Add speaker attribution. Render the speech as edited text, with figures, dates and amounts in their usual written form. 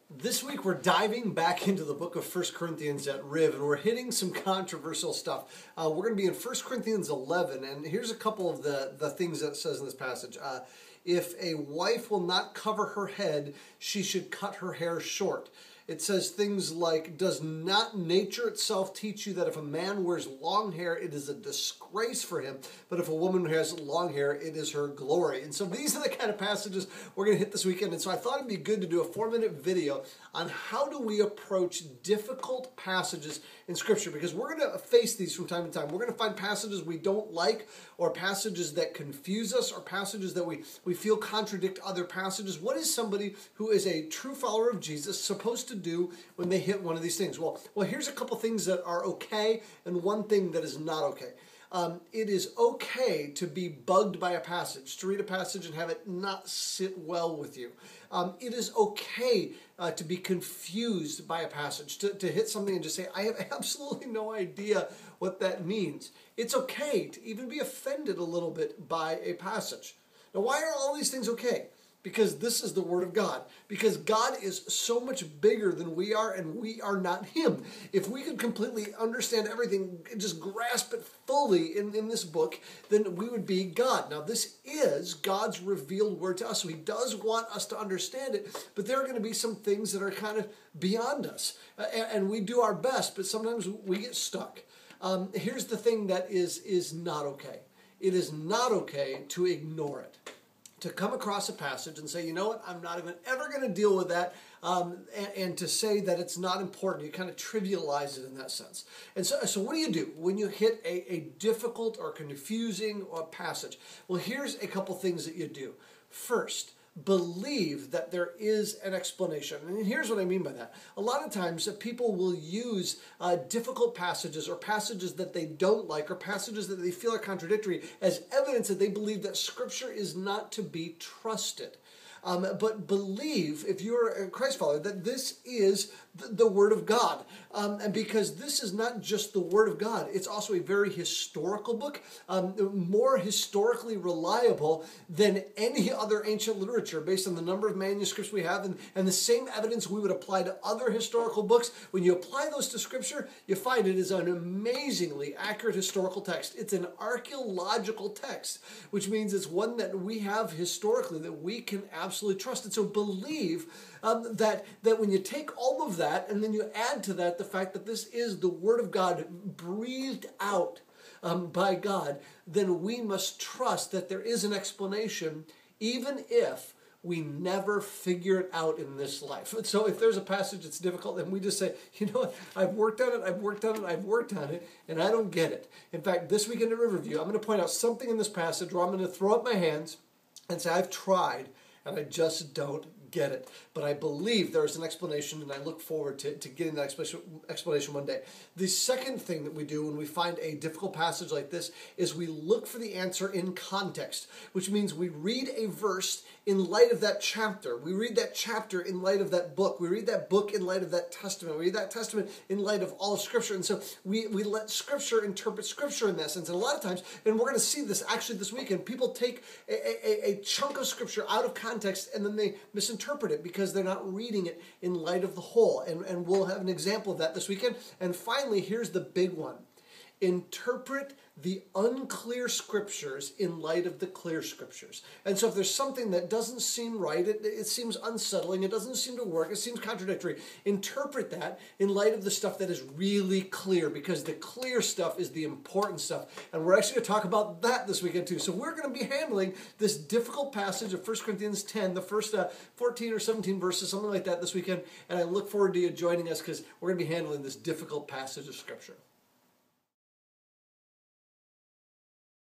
Speaker 1: This week we're diving back into the book of 1 Corinthians at Riv, and we're hitting some controversial stuff. We're going to be in 1 Corinthians 11, and here's a couple of the things that it says in this passage. If a wife will not cover her head, she should cut her hair short. It says things like, does not nature itself teach you that if a man wears long hair, it is a disgrace for him, but if a woman has long hair, it is her glory. And so these are the kind of passages we're going to hit this weekend. And so I thought it'd be good to do a 4-minute video on how do we approach difficult passages in Scripture, because we're going to face these from time to time. We're going to find passages we don't like, or passages that confuse us, or passages that we feel contradict other passages. What is somebody who is a true follower of Jesus supposed to do when they hit one of these things? Well, here's a couple things that are okay and one thing that is not okay. It is okay to be bugged by a passage, to read a passage and have it not sit well with you. It is okay to be confused by a passage, to hit something and just say, I have absolutely no idea what that means. It's okay to even be offended a little bit by a passage. Now, why are all these things okay? Because this is the Word of God. Because God is so much bigger than we are, and we are not Him. If we could completely understand everything and just grasp it fully in this book, then we would be God. Now, this is God's revealed Word to us, so He does want us to understand it, but there are going to be some things that are kind of beyond us. And we do our best, but sometimes we get stuck. Here's the thing that is not okay. It is not okay to ignore it. To come across a passage and say, you know what, I'm not even ever going to deal with that, and to say that it's not important. You kind of trivialize it in that sense. And so what do you do when you hit a difficult or confusing passage? Well, here's a couple things that you do. First, believe that there is an explanation. And here's what I mean by that. A lot of times people will use difficult passages or passages that they don't like or passages that they feel are contradictory as evidence that they believe that Scripture is not to be trusted. But believe, if you're a Christ follower, that this is the Word of God. And because this is not just the Word of God, it's also a very historical book, more historically reliable than any other ancient literature based on the number of manuscripts we have and the same evidence we would apply to other historical books. When you apply those to Scripture, you find it is an amazingly accurate historical text. It's an archaeological text, which means it's one that we have historically that we can absolutely trust. And so believe that when you take all of that and then you add to that the fact that this is the Word of God breathed out by God, then we must trust that there is an explanation, even if we never figure it out in this life. So if there's a passage that's difficult, then we just say, you know what, I've worked on it, I've worked on it, I've worked on it, and I don't get it. In fact, this weekend at Riverview, I'm going to point out something in this passage where I'm going to throw up my hands and say, I've tried, and I just don't get it. But I believe there is an explanation, and I look forward to getting that explanation one day. The second thing that we do when we find a difficult passage like this is we look for the answer in context, which means we read a verse in light of that chapter. We read that chapter in light of that book. We read that book in light of that testament. We read that testament in light of all of Scripture. And so we let Scripture interpret Scripture in that sense. And a lot of times, and we're going to see this actually this weekend, people take a chunk of Scripture out of context and then they misinterpret it because they're not reading it in light of the whole. And we'll have an example of that this weekend. And finally, here's the big one. Interpret the unclear Scriptures in light of the clear Scriptures. And so if there's something that doesn't seem right, it seems unsettling, it doesn't seem to work, it seems contradictory, interpret that in light of the stuff that is really clear, because the clear stuff is the important stuff. And we're actually going to talk about that this weekend too. So we're going to be handling this difficult passage of 1 Corinthians 10, the first 14 or 17 verses, something like that this weekend. And I look forward to you joining us because we're going to be handling this difficult passage of Scripture.